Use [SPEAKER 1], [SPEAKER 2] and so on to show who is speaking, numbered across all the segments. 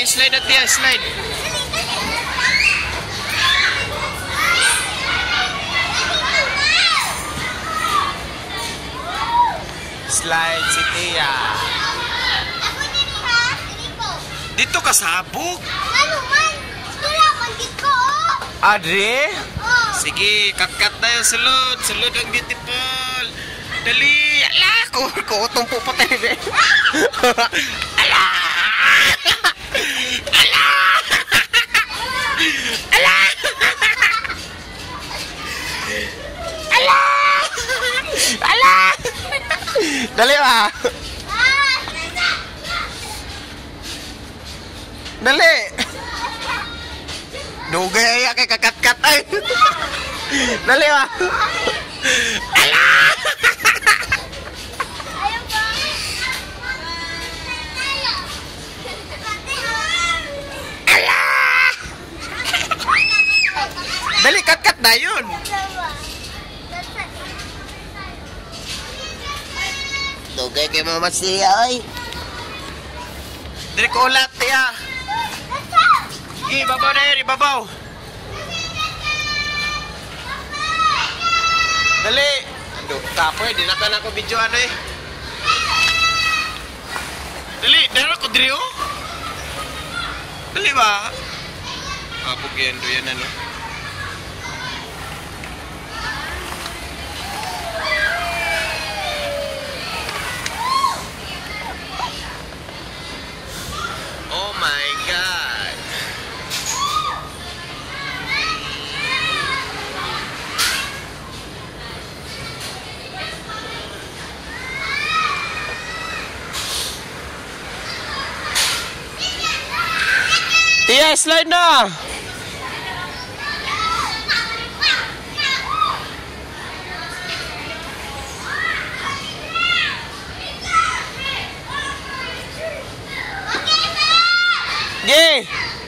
[SPEAKER 1] slide at tiya, slide. Slide si Tia. Dito ka sabog.
[SPEAKER 2] Ano man? Wala man dito.
[SPEAKER 1] Adre? Sige, kat-kat na yung sulod. Sulod ang beautiful. Dali. Ala, kuutong po pa tayo. Ala. Ala. Ala. Ala. Ala. Dali ba? Dali. Dugay kay kakat-kat ay. Dali ba? Ala. Ala. Dali kat-kat na yun. Dugay kay Mama Sia ay. Dali ko ulat ya. Ibabaw na yun, ibabaw. Dali. Aduh, kapoy, dinatan ako video ano eh. Dali, dali ako diri oh. Dali ba? Kapog yan, doyan ano. Oh my God. Tia, slide na. Ge.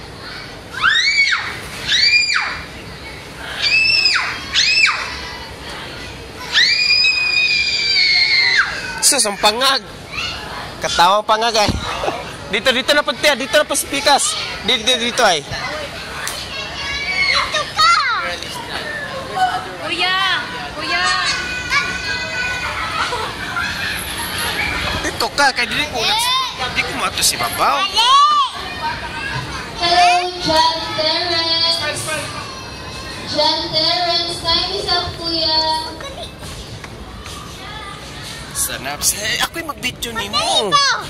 [SPEAKER 1] Sus, ang pangag. Katawang pangag ay. Dito na pagtiya, dito na paspikas. Dito ay.
[SPEAKER 2] Dito ka.
[SPEAKER 3] Kuya.
[SPEAKER 1] Dito ka, kay dili ko di ko mato si babaw.
[SPEAKER 4] Hello, John Terrence. John Terrence, time is up, kuya.
[SPEAKER 1] Sanap. Hey, ako'y mag-video ni mo.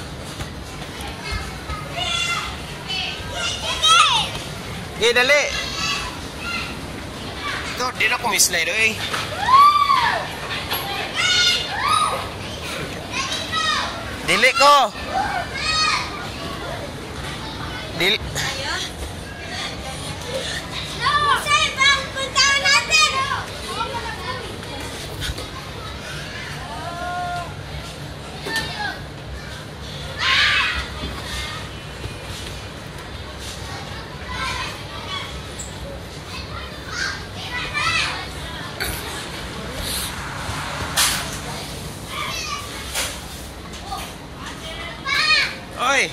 [SPEAKER 1] Eh, dali. Ito, di na ko mislide, eh. Dili ko. Dili. Oy.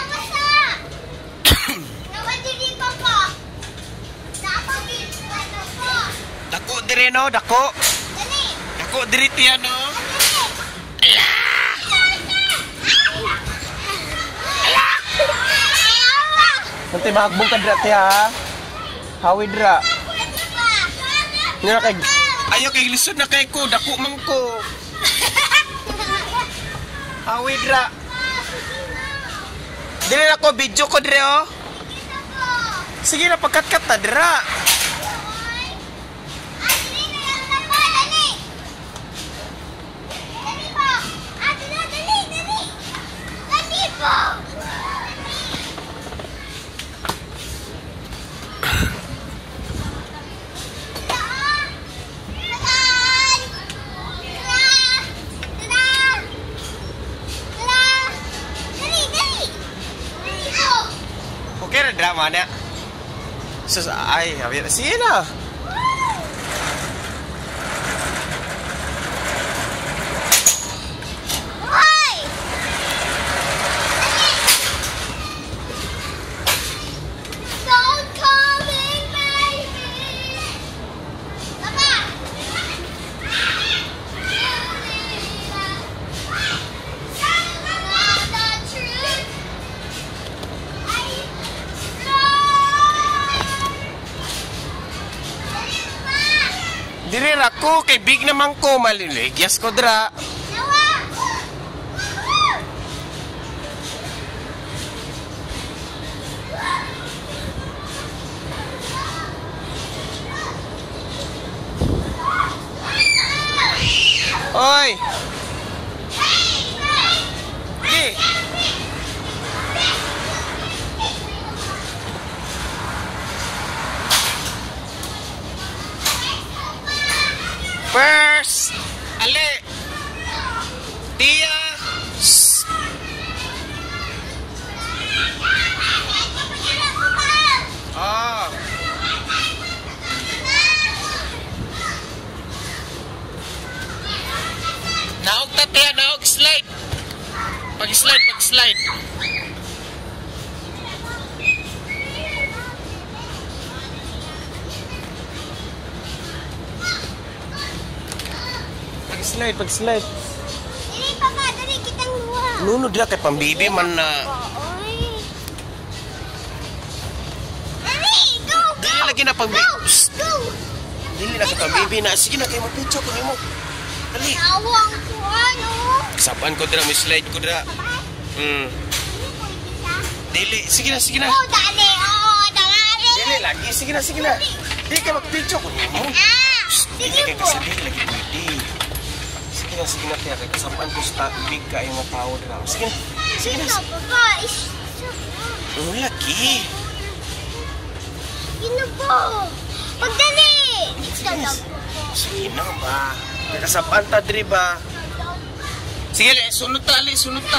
[SPEAKER 1] Dako diri no, dako. Dako diri tiya no. Nanti mahagbong ka dira tiya ha. Hawi dira. Nga kay ayo kay lisod na kay ko, dako man ko. Hawi dira. Dili na ko video ko dire oh. Sige na pagkat-kat ta dira. Okay na drama na. Sus, ay, habi na. Sige na. Diri ra ko kay big naman ko maliligyas ko dra. Oy. Di. First, ale. Tia. Oh. Naog ta tiya, naog slide. Pag-slide, pag-slide. Pag-slide, pag-slide.
[SPEAKER 2] Dili pa ka, dali kitang luha.
[SPEAKER 1] Nuno dira kay pambibi man na.
[SPEAKER 2] Dali, go, go.
[SPEAKER 1] Dili lagi na pambibi.
[SPEAKER 2] Go.
[SPEAKER 1] Dili na kay pambibi na. Sige na kay mo picture ko nimo. Dali.
[SPEAKER 2] Awang ko ano.
[SPEAKER 1] Saban ko dira, may slide ko dira. Dili, sige na, sige na.
[SPEAKER 2] Oh, dali. Oh, dali.
[SPEAKER 1] Dili lagi, sige na, sige na. Di ka mag-picture ko nimo. Dili
[SPEAKER 2] Sige
[SPEAKER 1] kay
[SPEAKER 2] po.
[SPEAKER 1] kasabi lagi pwede. Sige na, tiya kay kasabaan ko sa big kayo nga tao dira. Sige na. Sige na.
[SPEAKER 2] Papa,
[SPEAKER 1] Lagi.
[SPEAKER 2] Yun na po. Pagdali.
[SPEAKER 1] Sige na ba? Kakasabaan ta diri ba? Sige, sunod ta, ali, sunod ta.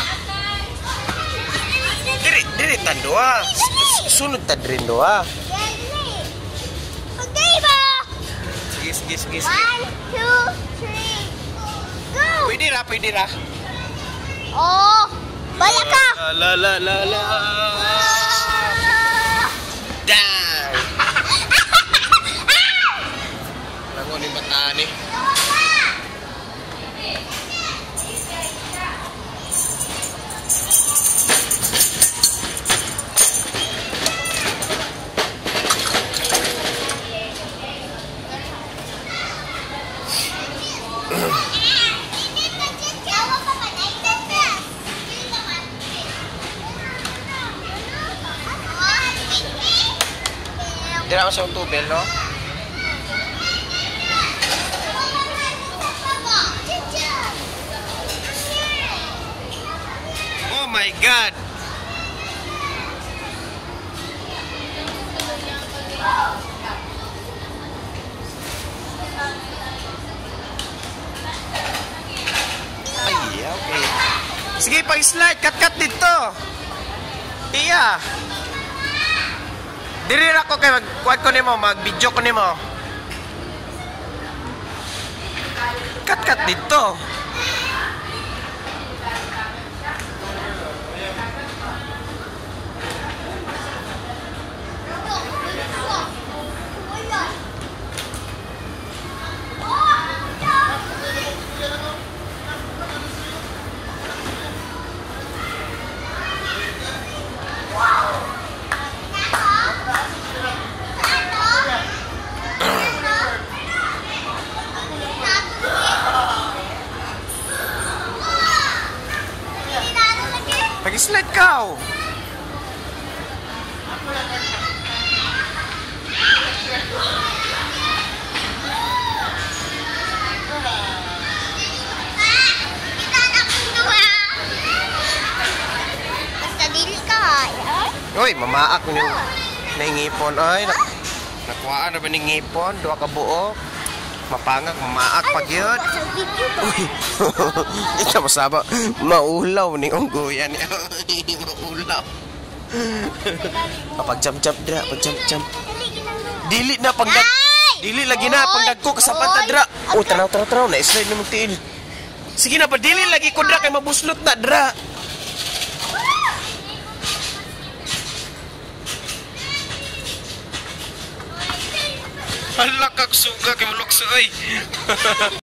[SPEAKER 1] Diri ta doa. Sunod ta diri doa.
[SPEAKER 2] Dali. Pagdali ba?
[SPEAKER 1] Sige.
[SPEAKER 2] 1, 2, 3. Go.
[SPEAKER 1] Pwede ra.
[SPEAKER 2] Oh, bala ka.
[SPEAKER 1] La. Dang. Langon ni bataan eh. Dira ako sa tubel, no? Oh my God! Ay, okay. Sige, pag-slide. Cut dito. Iya. Diri ra ko kay mag-kuat ko nimo, mag-video ko nimo. Cut dito. Pag-slide ka. Oy, mamaak ni ngipon. Ay, nakuhaan na ba ni ngipon? Duha ka buo. Mapangak, mamaak pag yun. Uy, ito masaba. Maulaw ni unggoyan. Maulaw. Pag-jump dra, pag-jump. Dili na pagdag. Dili lagi na pagdag ko kasapat ta dra. Oh, tanaw. Na slide na mo tiil. Sige na pa, dili lagi ko dra kay mabuslot na dra. Hala kag suga kay mulokso ay.